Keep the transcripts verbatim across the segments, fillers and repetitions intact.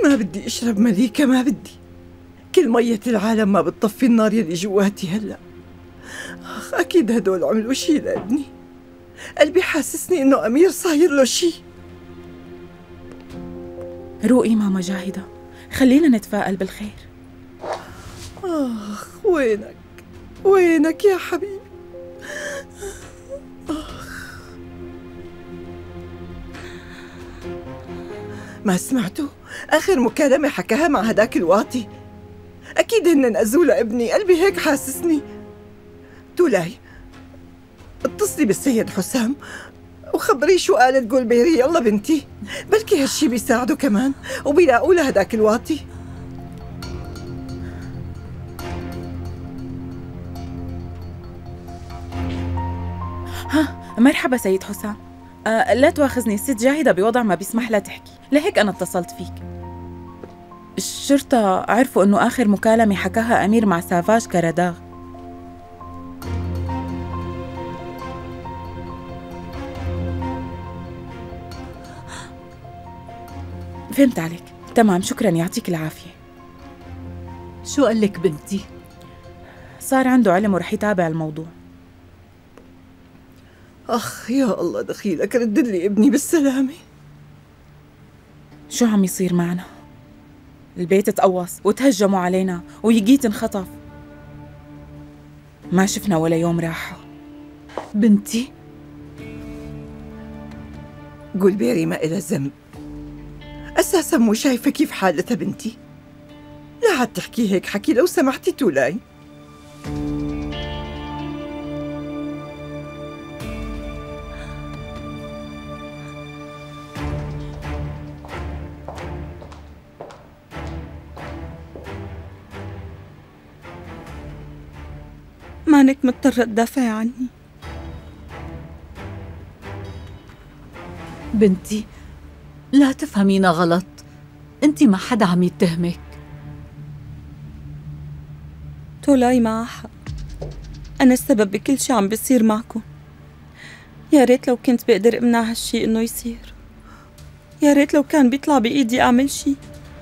ما بدي اشرب مليكة، ما بدي. كل مية العالم ما بتطفي النار يلي جواتي هلا. اخ اكيد هدول عملوا شي لابني. قلبي حاسسني انه امير صاير له شي. روقي ماما جاهدة، خلينا نتفائل بالخير. اخ وينك وينك يا حبيبي. اخ ما سمعتوا اخر مكالمة حكاها مع هداك الواطي؟ اكيد هن اذوا لابني، قلبي هيك حاسسني. تولاي اتصلي بالسيد حسام وخبريه شو قالت جولبيري. يلا بنتي، بلكي هالشي بيساعده كمان وبيلاقوا له هداك الواطي. ها مرحبا سيد حسام. آه لا تواخذني، الست جاهدة بوضع ما بيسمح لها تحكي، لهيك أنا اتصلت فيك. الشرطة عرفوا إنه آخر مكالمة حكاها أمير مع سافاج كرداغ. فهمت عليك، تمام، شكرا، يعطيك العافية. شو قال لك بنتي؟ صار عنده علم ورح يتابع الموضوع. أخ يا الله دخيلك، ردلي ابني بالسلامة. شو عم يصير معنا؟ البيت تقوص وتهجموا علينا ويجيت انخطف، ما شفنا ولا يوم راحة. بنتي جولبيري ما إلها ذنب أساساً، مو شايفة كيف حالتها بنتي؟ لا عاد تحكي هيك حكي لو سمحتي تولاي. مانك مضطرة تدافعي عني. بنتي لا تفهمينا غلط، انتي ما حدا عم يتهمك. تولاي معها حق، أنا السبب بكل شي عم بيصير معكم. يا ريت لو كنت بقدر امنع هالشي انه يصير، يا ريت لو كان بيطلع بإيدي أعمل شي،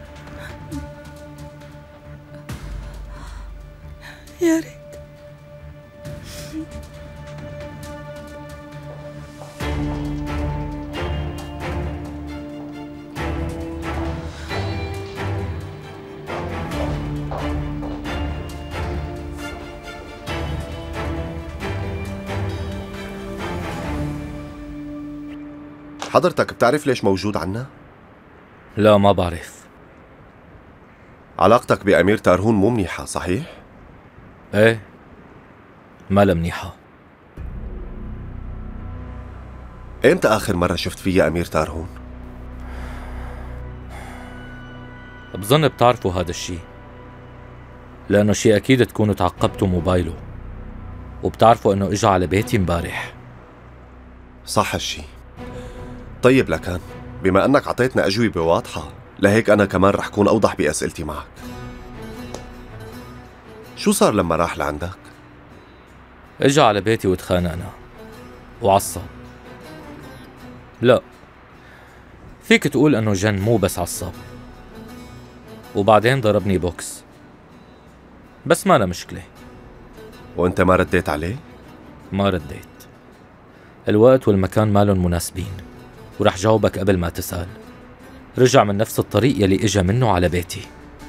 يا ريت. حضرتك بتعرف ليش موجود عنا؟ لا ما بعرف. علاقتك بأمير تارهون مو منيحة صحيح؟ ايه ما منيحة. امتى آخر مرة شفت فيها أمير تارهون؟ بظن بتعرفوا هذا الشي، لأنه شي أكيد تكونوا تعقبتوا موبايله، وبتعرفوا إنه إجا على بيتي امبارح. صح هالشي. طيب لكان بما أنك عطيتنا أجوبة واضحة، لهيك أنا كمان رح كون أوضح بأسئلتي معك. شو صار لما راح لعندك؟ إجا على بيتي وتخانقنا وعصب. لا، فيك تقول إنه جن مو بس عصب، وبعدين ضربني بوكس، بس ما لا مشكلة. وأنت ما رديت عليه؟ ما رديت، الوقت والمكان مالن مناسبين، ورح جاوبك قبل ما تسأل. رجع من نفس الطريق يلي إجا منه على بيتي.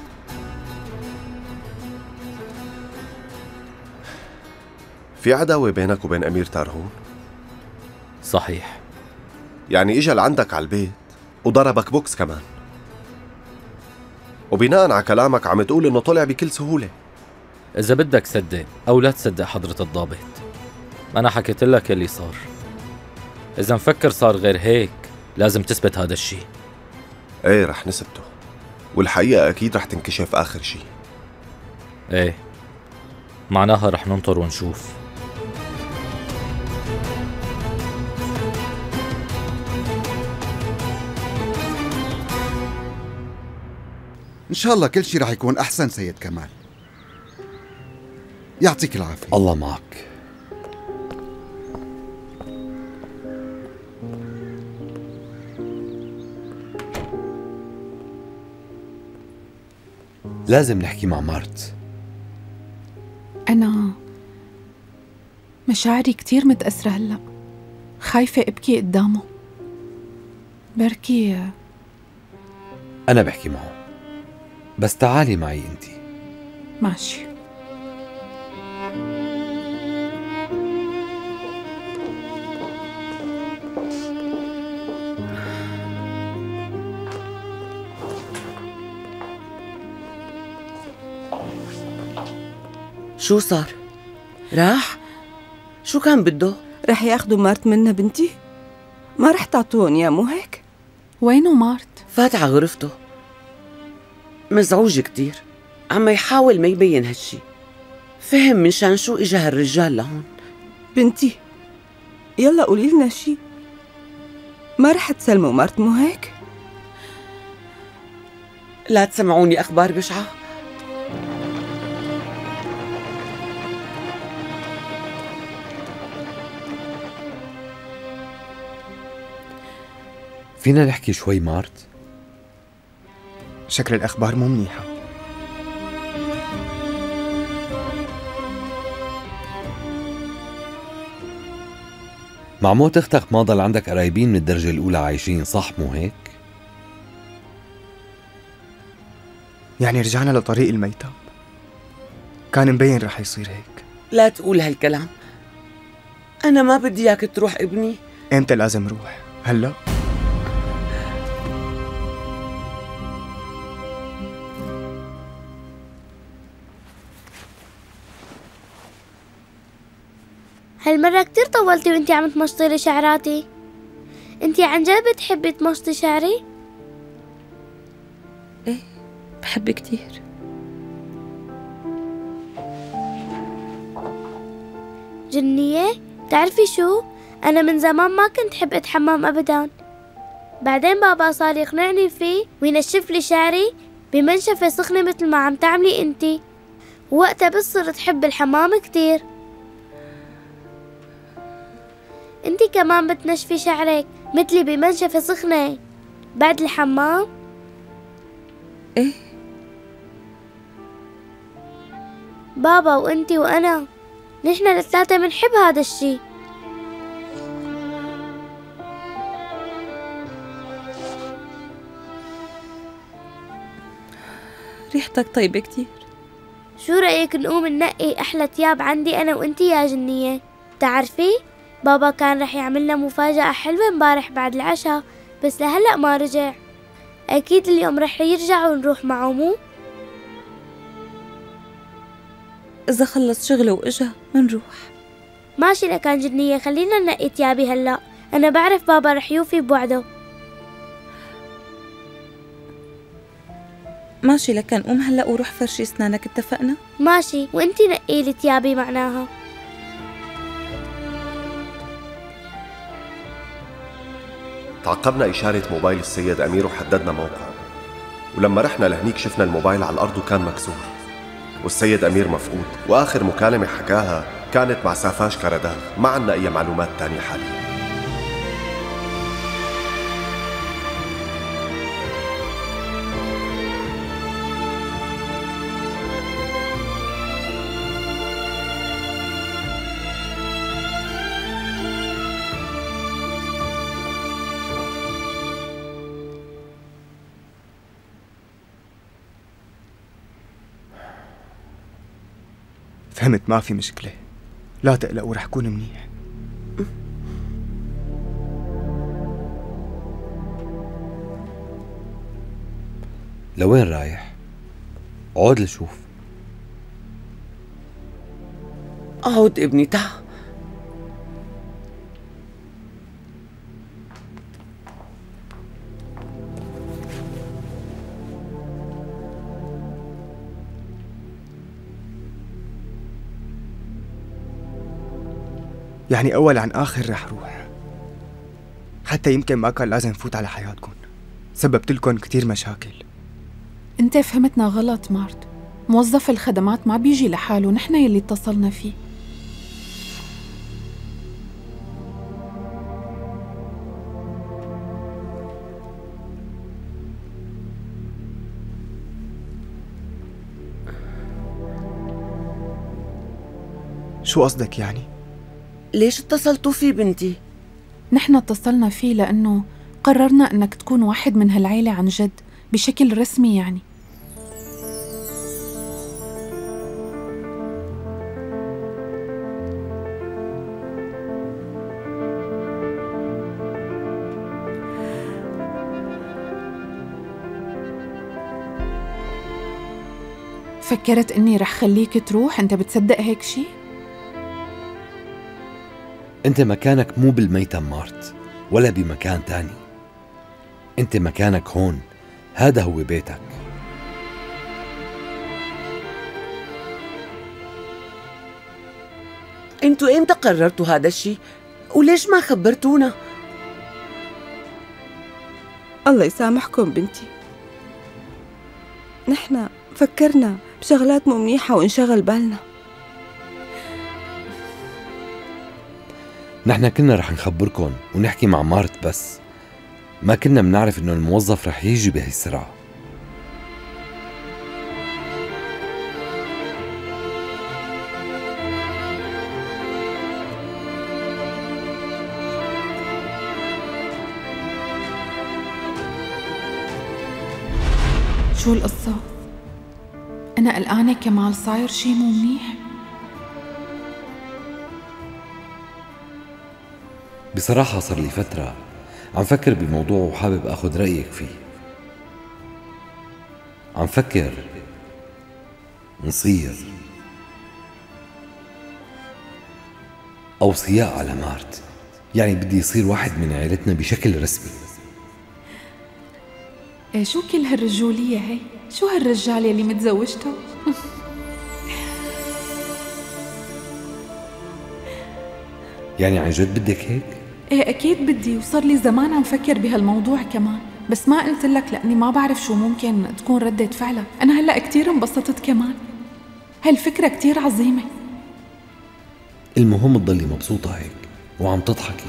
في عداوة بينك وبين أمير تارهون؟ صحيح. يعني إجا لعندك على البيت وضربك بوكس كمان، وبناء على كلامك عم تقول إنه طلع بكل سهولة. إذا بدك صدق أو لا تصدق حضرة الضابط، أنا حكيت لك اللي صار. إذا مفكر صار غير هيك لازم تثبت هذا الشي. ايه رح نثبته، والحقيقة أكيد رح تنكشف آخر شي. ايه معناها رح ننطر ونشوف. إن شاء الله كل شي رح يكون أحسن سيد كمال. يعطيك العافية. الله معك. لازم نحكي مع مارت. أنا مشاعري كتير متأثرة هلأ، خايفة أبكي قدامه. بركي أنا بحكي معه، بس تعالي معي أنتي. ماشي. شو صار؟ راح؟ شو كان بده؟ رح ياخدوا مارت منا بنتي؟ ما رح تعطوهم يا مو هيك؟ وينه مارت؟ فات على غرفته، مزعوج كتير، عم يحاول ما يبين هالشي. فهم منشان شو اجا هالرجال لهون. بنتي يلا قولي لنا شي، ما رح تسلموا مارت مو هيك؟ لا تسمعوني اخبار بشعة. فينا نحكي شوي مارت؟ شكل الأخبار مو منيحة. مع موت اختك ما ضل عندك قرايبين من الدرجة الأولى عايشين، صح مو هيك؟ يعني رجعنا لطريق الميتة؟ كان مبين رح يصير هيك. لا تقول هالكلام، أنا ما بدي إياك تروح ابني. إمتى لازم روح؟ هلأ؟ هالمرة كتير طولتي وانتي عم تمشطي لي شعراتي. انتي عن جد بتحبي تمشطي شعري؟ ايه بحب كتير. جنية، بتعرفي شو؟ أنا من زمان ما كنت حب أتحمم أبدا، بعدين بابا صار يقنعني فيه وينشف لي شعري بمنشفة سخنة مثل ما عم تعملي انتي، ووقتها بس صرت حب الحمام كتير. انتي كمان بتنشفي شعرك مثلي بمنشفة سخنة بعد الحمام؟ ايه بابا وانتي وانا نحن الثلاثة بنحب هذا الشي. ريحتك طيبة كتير. شو رأيك نقوم ننقي أحلى تياب عندي أنا وانتي يا جنية؟ تعرفي بابا كان رح يعملنا مفاجأة حلوة امبارح بعد العشاء، بس لهلأ ما رجع. أكيد اليوم رح يرجع ونروح معه مو؟ إذا خلص شغله وإجا منروح. ماشي لكان جنية، خلينا ننقي تيابي هلأ، أنا بعرف بابا رح يوفي بوعده. ماشي لكان قوم هلأ وروح فرشي اسنانك، اتفقنا؟ ماشي، وانتي نقي لي تيابي معناها. تعقبنا إشارة موبايل السيد أمير وحددنا موقعه، ولما رحنا لهنيك شفنا الموبايل على الأرض وكان مكسور، والسيد أمير مفقود، وآخر مكالمة حكاها كانت مع سافاش كرداغ. ما عنا أي معلومات تانية حاليا. فهمت، ما في مشكلة، لا تقلقوا رح كون منيح. لوين رايح؟ عود لشوف. عود ابني، تعال. يعني أول عن آخر رح روح، حتى يمكن ما كان لازم فوت على حياتكم، سببت لكم كتير مشاكل. انت فهمتنا غلط مارت، موظف الخدمات ما بيجي لحاله، نحن يلي اتصلنا فيه. شو قصدك يعني؟ ليش اتصلتوا فيه بنتي؟ نحن اتصلنا فيه لأنه قررنا أنك تكون واحد من هالعيلة عن جد بشكل رسمي يعني. فكرت إني رح خليك تروح؟ أنت بتصدق هيك شي؟ أنت مكانك مو بالميتم مارت ولا بمكان تاني. أنت مكانك هون، هذا هو بيتك. انتوا امتى قررتوا هذا الشيء؟ وليش ما خبرتونا؟ الله يسامحكم بنتي، نحن فكرنا بشغلات مو منيحة وانشغل بالنا. نحن كنا رح نخبركن ونحكي مع مارت، بس ما كنا منعرف انه الموظف رح يجي بهي السرعة. شو القصة؟ أنا قلقانة كمال، صاير شي مو منيح؟ بصراحة صار لي فترة عم فكر بموضوع وحابب أخذ رأيك فيه. عم فكر نصير أوصياء على مارت، يعني بدي يصير واحد من عائلتنا بشكل رسمي. إيه شو كل هالرجولية هي؟ شو هالرجال يلي متزوجته؟ يعني عن جد بدك هيك؟ ايه اكيد بدي، وصار لي زمان عم فكر بهالموضوع كمان، بس ما قلت لك لاني ما بعرف شو ممكن تكون ردة فعلك. انا هلا كتير انبسطت كمان، هالفكرة كتير عظيمة. المهم تضلي مبسوطة هيك وعم تضحكي.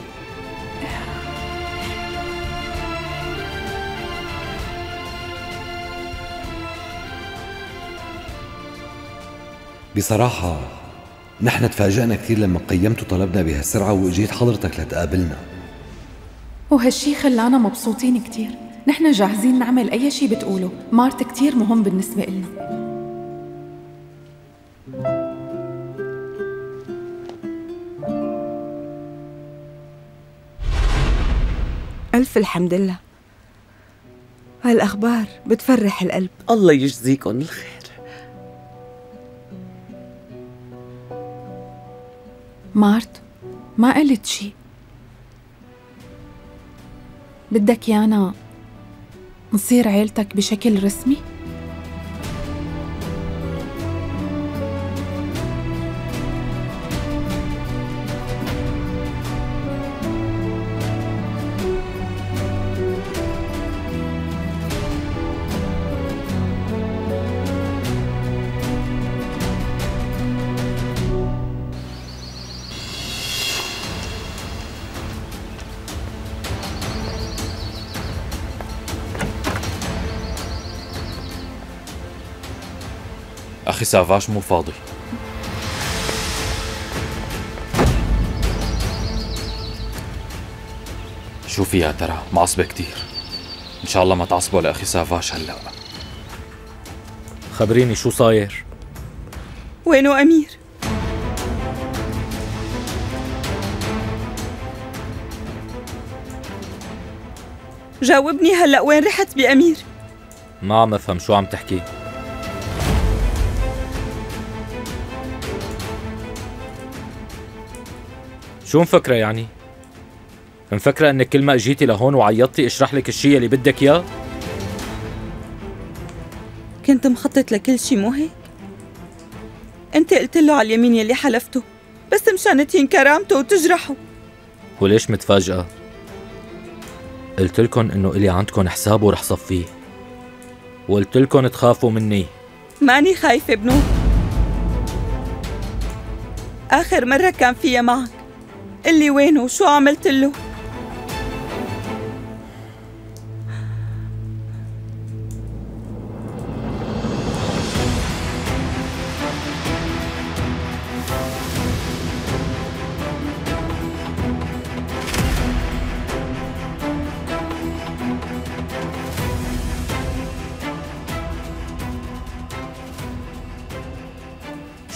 بصراحة نحن تفاجأنا كثير لما قيمتوا طلبنا بهالسرعة واجيت حضرتك لتقابلنا، وهالشي خلانا مبسوطين كتير. نحن جاهزين نعمل أي شي بتقوله، مارت كتير مهم بالنسبة إلنا. ألف الحمد لله، هالأخبار بتفرح القلب. الله يجزيكم الخير. مارت ما قلت شي، بدك يانا نصير عيلتك بشكل رسمي؟ أخي سافاش مو فاضي. شو فيها ترى؟ معصبة كتير. إن شاء الله ما تعصبوا لأخي سافاش هلأ. خبريني شو صاير؟ وينو أمير؟ جاوبني هلأ، وين رحت بأمير؟ ما عم أفهم شو عم تحكي. شو مفكرة يعني؟ مفكرة انك كل ما اجيتي لهون وعيطتي اشرح لك الشيء اللي بدك اياه؟ كنت مخطط لكل شي مو هيك؟ انت قلت له على اليمين يلي حلفته بس مشان تهين كرامته وتجرحه. وليش متفاجئة؟ قلت لكم انه الي عندكم حساب ورح صفيه، وقلت لكم تخافوا مني. ماني خايفة بنو، آخر مرة كان فيها معك، قلي وينه وشو عملت له؟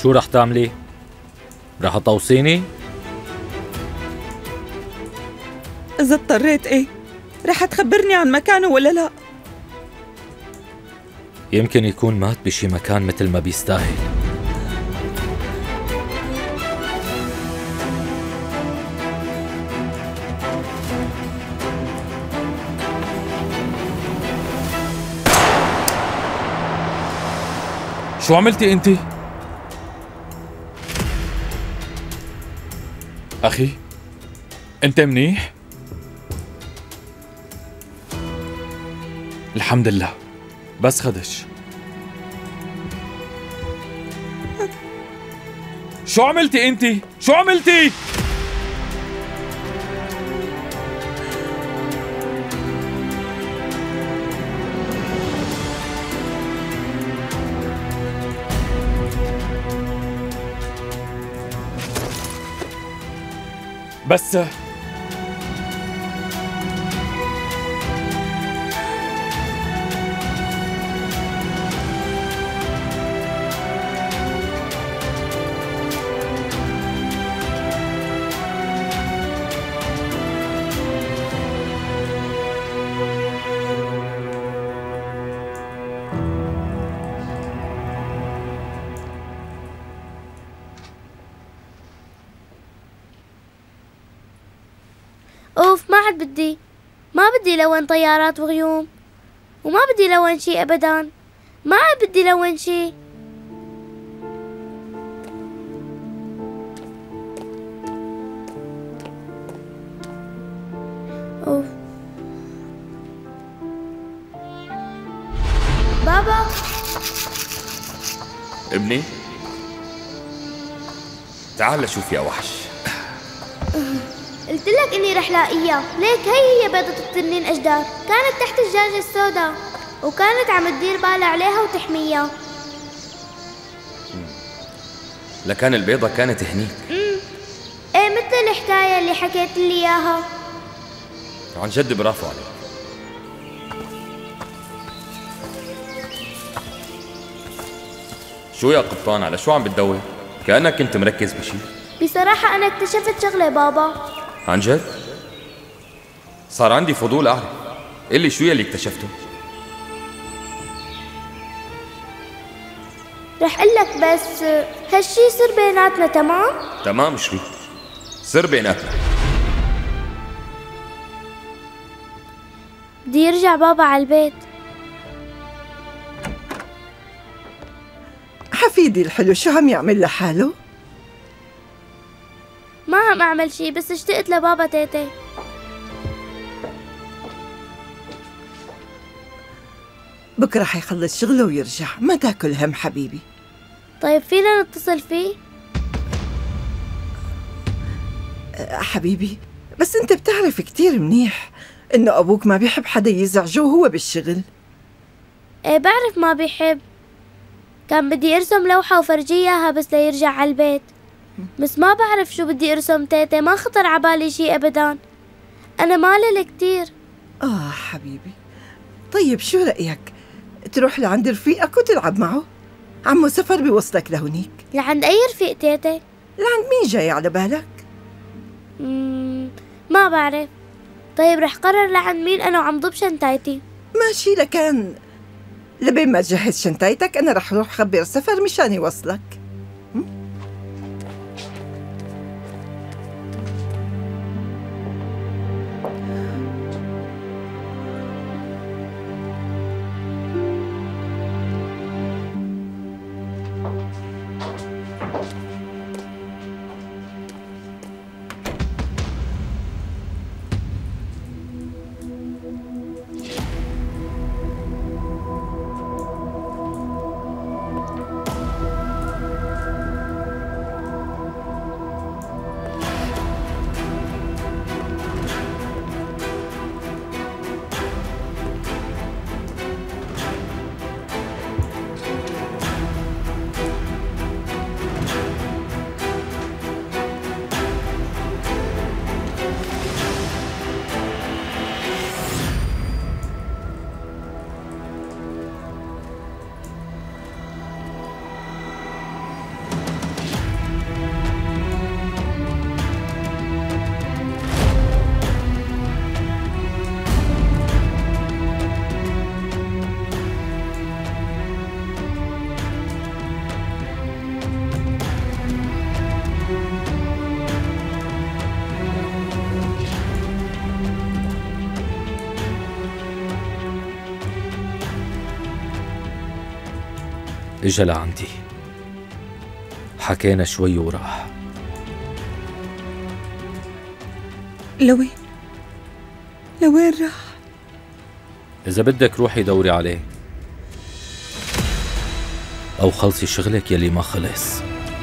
شو رح تعملي؟ رح توصيني؟ إذا اضطريت إيه؟ رح تخبرني عن مكانه ولا لا؟ يمكن يكون مات بشي مكان مثل ما بيستاهل. شو عملتي انت؟ اخي انت منيح؟ الحمد لله، بس خدش. شو عملتي انت؟ شو عملتي؟ بس اوف، ما عاد بدي ما بدي لون طيارات وغيوم، وما بدي لون شي ابدا، ما عاد بدي لون شي. اوف بابا. ابني تعال لشوف يا وحش. قلت لك اني رح لاقيها، ليك هي هي بيضة التنين اجدار، كانت تحت الدجاجة السوداء وكانت عم تدير بالها عليها وتحميها. لكان البيضة كانت هنيك. امم ايه، مثل الحكاية اللي حكيت لي اياها. عن جد برافو عليك. شو يا قبطان، على شو عم بتدور؟ كأنك كنت مركز بشي. بصراحة أنا اكتشفت شغلة بابا. عن جد؟ صار عندي فضول أعرف، قلي شو يلي اكتشفته؟ رح قلك، بس هالشي صار بيناتنا. تمام؟ تمام شوي، صار بيناتنا. بدي يرجع بابا على البيت. حفيدي الحلو شو عم يعمل لحاله؟ ما عم أعمل شي، بس اشتقت لبابا تيتي. بكره حيخلص شغله ويرجع، ما تاكل هم حبيبي. طيب فينا نتصل فيه؟ أه حبيبي، بس انت بتعرف كتير منيح انه ابوك ما بيحب حدا يزعجه وهو بالشغل. ايه بعرف ما بيحب، كان بدي ارسم لوحة وفرجيها بس ليرجع على البيت، بس ما بعرف شو بدي ارسم تيتي، ما خطر عبالي شي ابدا، انا مالل كتير. اه حبيبي، طيب شو رأيك تروح لعند رفيقك وتلعب معه؟ عمو سفر بيوصلك لهونيك. لعند اي رفيق تيتي؟ لعند مين جاي على بالك؟ مم ما بعرف. طيب رح قرر لعند مين انا وعم ضب شنطايتي. ماشي، لكان لبين ما تجهز شنطايتك انا رح روح خبر سفر مشان يوصلك. اجا لعندي، حكينا شوي وراح. لوين؟ لوين راح؟ إذا بدك روحي دوري عليه، أو خلصي شغلك يلي ما خلص.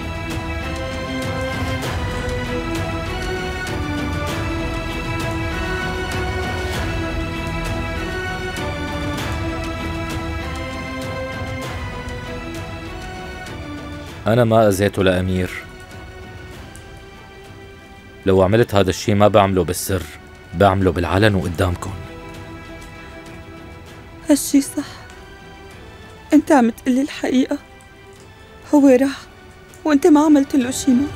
أنا ما أذيته لأمير. لو عملت هذا الشي ما بعمله بالسر، بعمله بالعلن وقدامكم. هالشي صح، انت عم تقلي الحقيقة. هو راح وانت ما عملت له شي. ما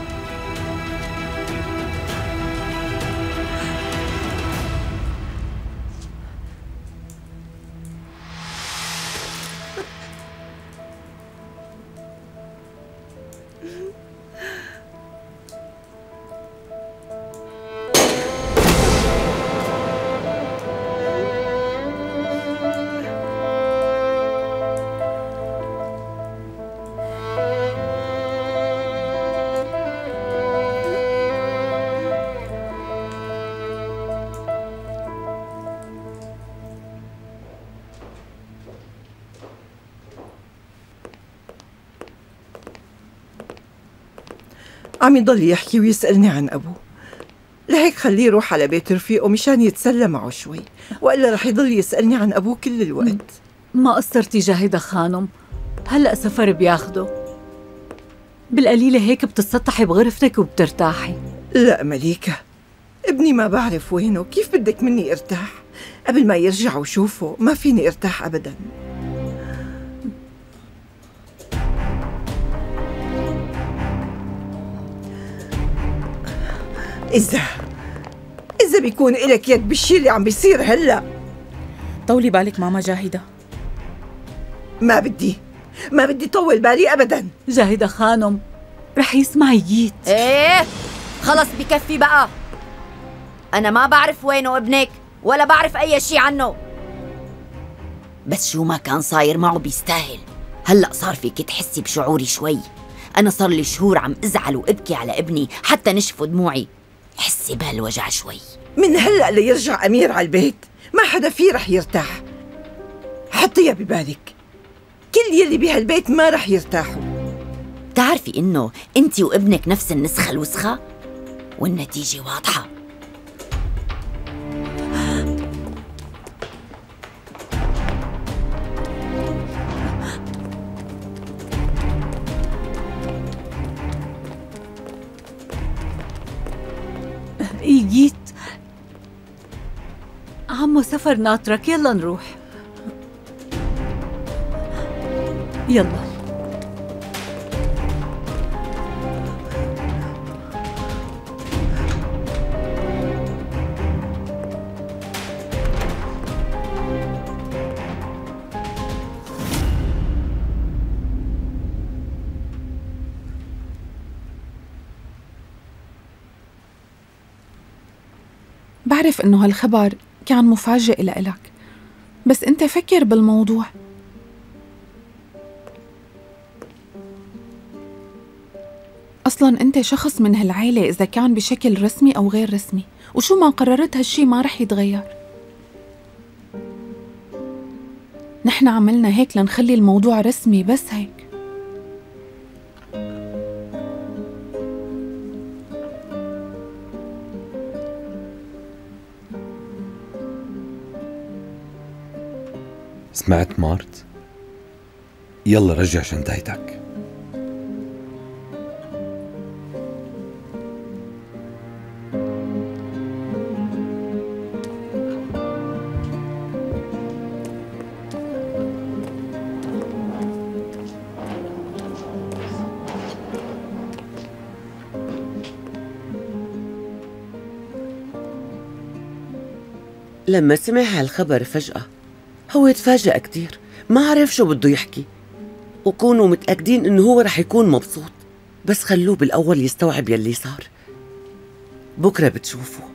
عم يضل يحكي ويسألني عن أبوه، لهيك خليه يروح على بيت رفيقه مشان يتسلى معه شوي، وإلا رح يضل يسألني عن أبوه كل الوقت. ما قصرتي جاهدة خانم، هلأ سفر بياخده، بالقليلة هيك بتتسطحي بغرفتك وبترتاحي. لا مليكة، ابني ما بعرف وينه، كيف بدك مني ارتاح؟ قبل ما يرجع وشوفه ما فيني ارتاح أبداً. إذا إذا بيكون إلك يد بالشي اللي عم بيصير هلأ. طولي بالك ماما جاهدة. ما بدي ما بدي طول بالي أبداً. جاهدة خانم رح يسمع يجيت. ايه خلص بكفي بقى، أنا ما بعرف وينه ابنك ولا بعرف أي شي عنه، بس شو ما كان صاير معه بيستاهل. هلأ صار فيك تحسي بشعوري شوي. أنا صار لي شهور عم أزعل وأبكي على ابني حتى نشفوا دموعي. حسي بهالوجع شوي. من هلأ ليرجع أمير على البيت ما حدا فيه رح يرتاح. حطيها ببالك، كل يلي بهالبيت ما رح يرتاحوا. بتعرفي إنه أنتي وابنك نفس النسخة الوسخة، والنتيجة واضحة. يجيت عمو سفر ناطرك، يلا نروح. يلا بعرف إنه هالخبر كان مفاجئ لإلك، بس أنت فكر بالموضوع. أصلاً أنت شخص من هالعيلة إذا كان بشكل رسمي أو غير رسمي، وشو ما قررت هالشي ما رح يتغير. نحن عملنا هيك لنخلي الموضوع رسمي، بس هيك. سمعت مارت؟ يلا رجع شنطتك. لما سمع هالخبر فجأة هو تفاجأ كتير، ما عرف شو بده يحكي، وكونوا متأكدين إنه هو رح يكون مبسوط، بس خلوه بالأول يستوعب يلي صار. بكرة بتشوفوا.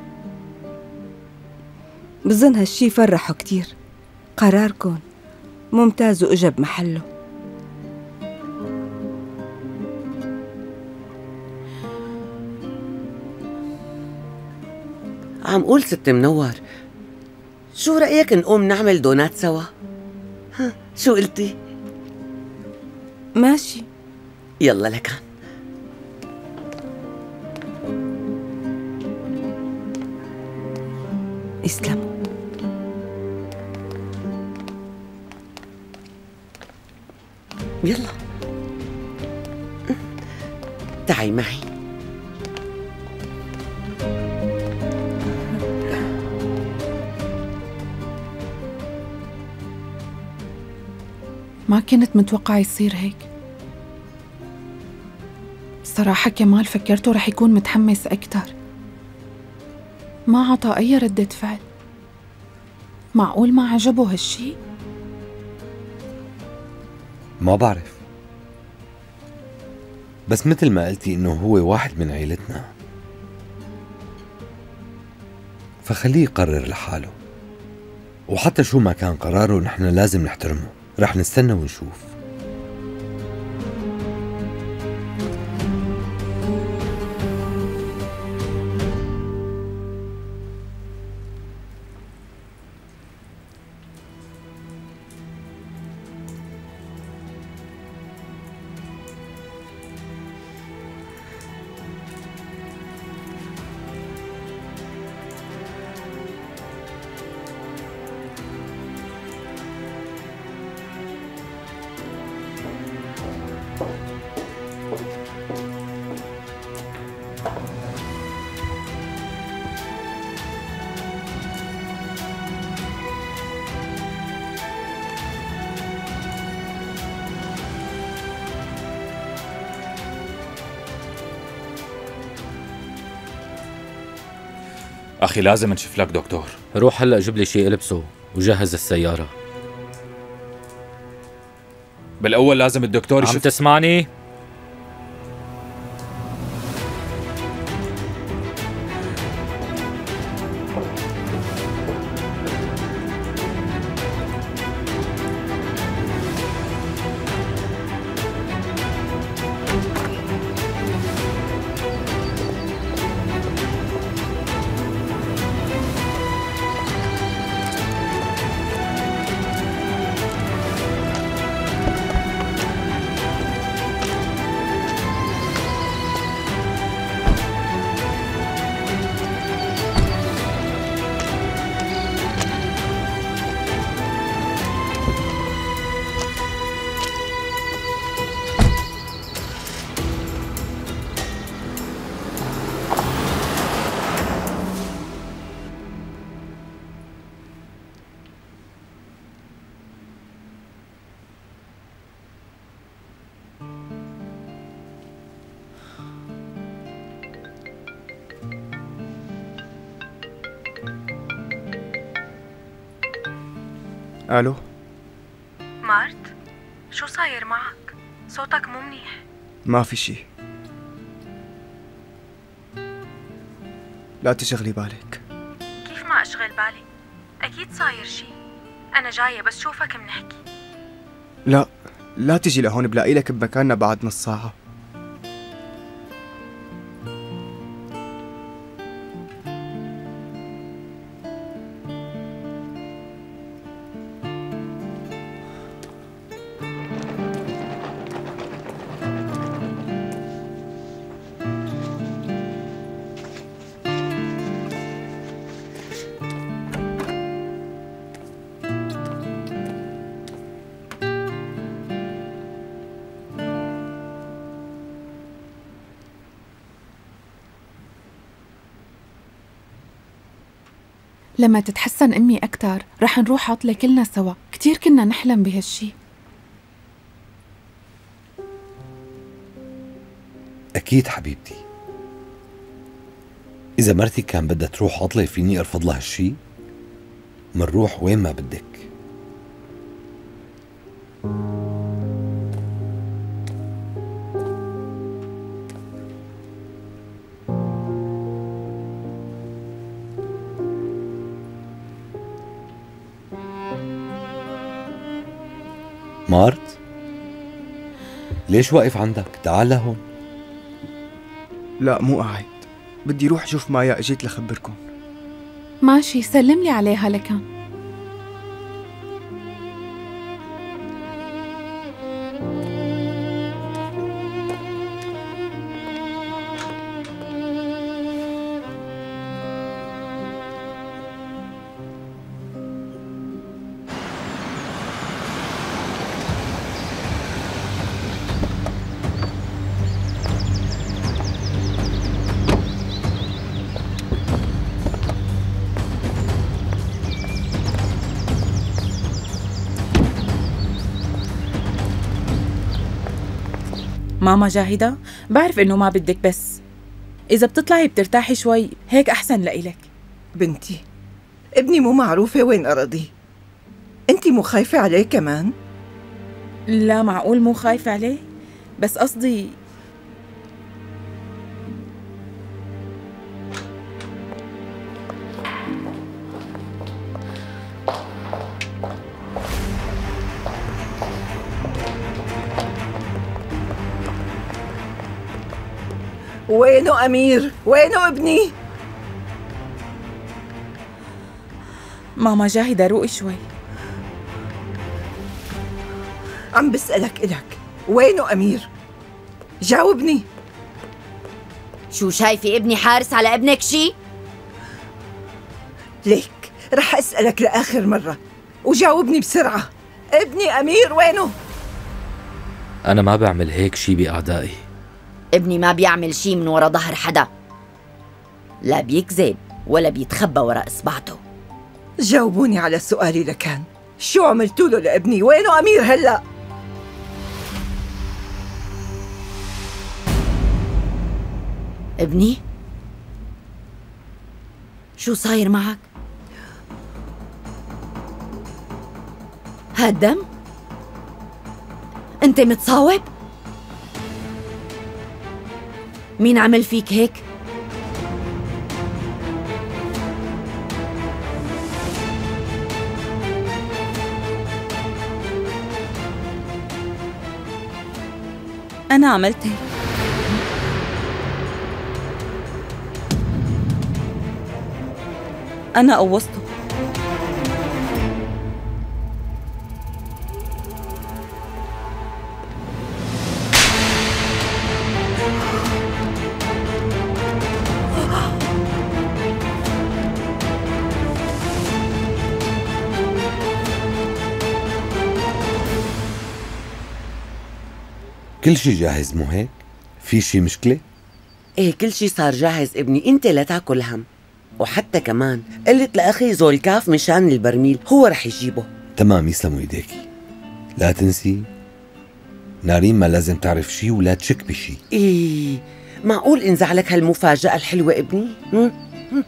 بظن هالشي فرحه كتير. قراركن ممتاز وإجا بمحله. عم قول ست منور، شو رأيك نقوم نعمل دونات سوا؟ ها شو قلتي؟ ماشي. يلا لكان. اسلموا. يلا تعي معي. ما كنت متوقعة يصير هيك. الصراحة كمال فكرته رح يكون متحمس أكتر، ما عطى أي ردة فعل. معقول ما عجبه هالشي؟ ما بعرف، بس مثل ما قلتي إنه هو واحد من عيلتنا، فخليه يقرر لحاله، وحتى شو ما كان قراره نحن لازم نحترمه. رح نستنى ونشوف. أخي لازم نشوف لك دكتور. روح هلأ جيب لي شيء البسه وجهز السيارة. بالأول لازم الدكتور يشوف. عم تسمعني؟ الو مارت، شو صاير معك؟ صوتك مو منيح. ما في شي، لا تشغلي بالك. كيف ما اشغل بالي؟ اكيد صاير شي. انا جايه بس شوفك منحكي. لا لا تجي لهون، بلاقي لك بمكاننا بعد نص ساعة. لما تتحسن أمي أكتر رح نروح عطلة كلنا سوا. كتير كنا نحلم بهالشي. أكيد حبيبتي، إذا مرتي كان بدها تروح عطلة فيني أرفض لها هالشي؟ منروح وين ما بدك. مارت؟ ليش واقف عندك؟ تعال لهون. لا مو قاعد، بدي روح اشوف مايا، اجيت لخبركم. ماشي، سلم لي عليها لكان. ماما جاهدة، بعرف إنه ما بدك، بس إذا بتطلعي بترتاحي شوي هيك أحسن لإلك. بنتي، ابني مو معروفة وين أراضيه. أنتِ مو خايفة عليه كمان؟ لا معقول مو خايفة عليه، بس قصدي وينه أمير؟ وينه ابني؟ ماما جاهدة روقي شوي. عم بسألك إلك، وينه أمير؟ جاوبني. شو شايفة ابني حارس على ابنك شي؟ ليك رح أسألك لآخر مرة وجاوبني بسرعة. ابني أمير وينه؟ أنا ما بعمل هيك شي بأعدائي. ابني ما بيعمل شي من ورا ظهر حدا، لا بيكذب ولا بيتخبى ورا إصبعته. جاوبوني على سؤالي لكان، شو عملتوا له لابني؟ وينه أمير هلأ؟ ابني؟ شو صاير معك؟ هاد دم؟ انت متصاوب؟ مين عمل فيك هيك؟ أنا عملت هيك. أنا قوصته. كل شي جاهز مو هيك؟ في شي مشكلة؟ ايه كل شي صار جاهز ابني، انت لا تاكل هم. وحتى كمان قلت لأخي زولكاف مشان البرميل، هو رح يجيبه. تمام، يسلموا ايديكي. لا تنسي نارين ما لازم تعرف شي ولا تشك بشي. ايه معقول انزعلك هالمفاجأة الحلوة ابني؟ هم؟ هم.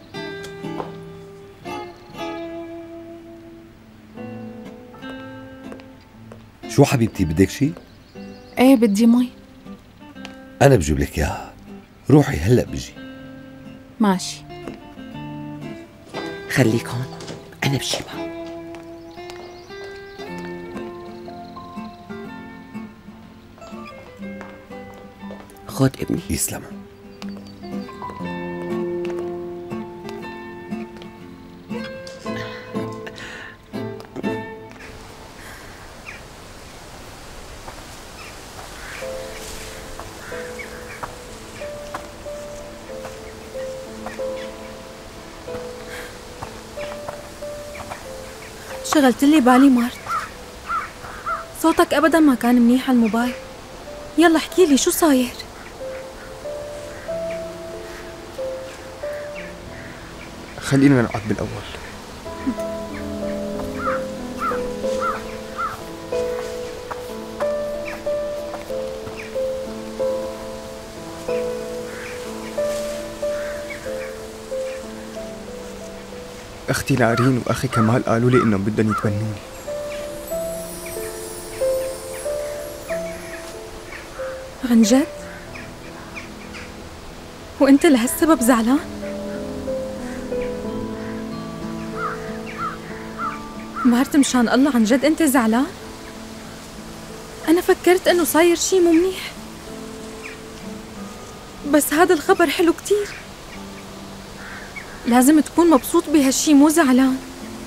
شو حبيبتي بدك شي؟ ايه بدي مي. أنا بجيب لك إياها، روحي هلأ بجي. ماشي. خليك هون، أنا بجيبها. خد ابني. يسلم. شغلت لي بالي مارت، صوتك ابدا ما كان منيح على الموبايل. يلا احكي لي شو صاير؟ خلينا نقعد بالاول. اختي نارين واخي كمال قالوا لي انهم بدهم يتبنوني. عن جد؟ وانت لهالسبب زعلان؟ مارت مشان الله عن جد انت زعلان؟ فكرت انه صاير شي مو منيح، بس هذا الخبر حلو كتير. لازم تكون مبسوط بهالشي مو زعلان.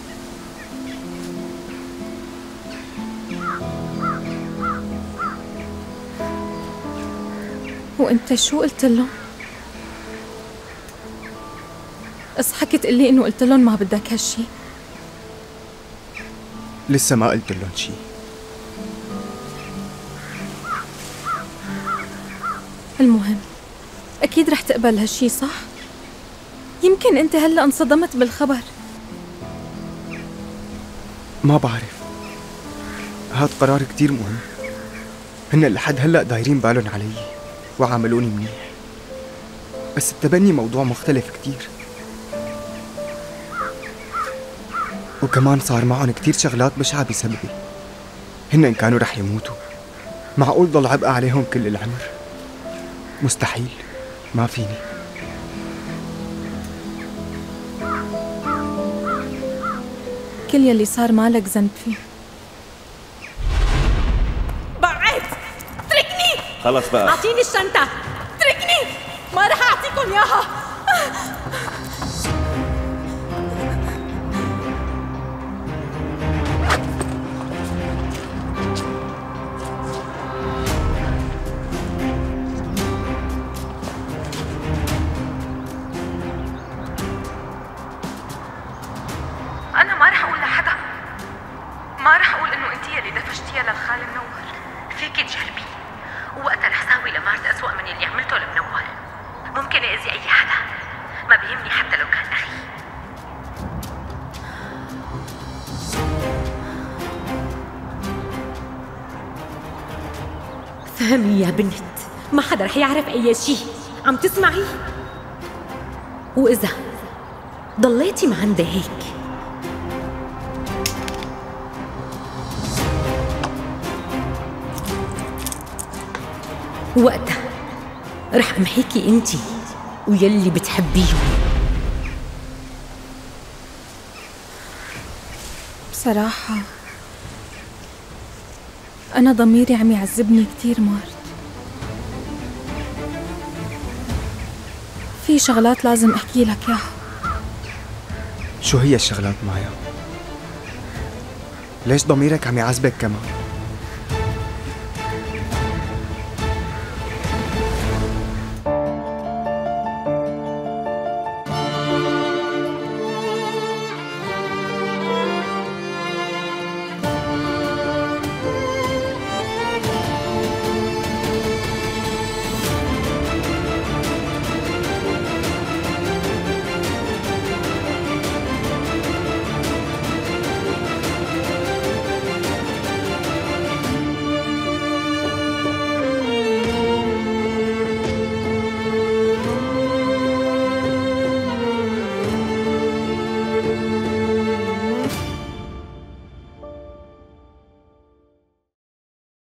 وانت شو قلت لهم؟ اصحك تقلي انه قلت لهم ما بدك هالشي؟ لسه ما قلت لهم شي. المهم اكيد رح تقبل هالشي صح؟ يمكن انت هلا انصدمت بالخبر. ما بعرف، هاد قرار كتير مهم. هن لحد هلا دايرين بالهم علي وعاملوني منيح، بس التبني موضوع مختلف كتير، وكمان صار معهم كتير شغلات بشعة بسببي. هن كانوا رح يموتوا، معقول ضل عبء عليهم كل العمر؟ مستحيل، ما فيني. كل يلي صار مالك ذنب فيه. بعد اتركني. خلص بقى، اعطيني الشنطة، اتركني، ما رح اعطيكم اياها. أنا ما رح أقول لحدا، ما رح أقول إنه أنتِ يلي دفشتيها للخال منور. فيكي تجربي، ووقتها رح ساوي لمارت أسوأ من اللي عملته لمنور. ممكن أذي أي حدا، ما بيهمني حتى لو كان أخي. فهمي يا بنت، ما حدا رح يعرف أي شي. عم تسمعي؟ وإذا ضليتي ما عندي هيك وقتها رح أمحيكي انتي ويلي بتحبيهم. بصراحة أنا ضميري عم يعذبني كتير مارت. في شغلات لازم أحكي لك إياها. شو هي الشغلات مايا؟ ليش ضميرك عم يعذبك كمان؟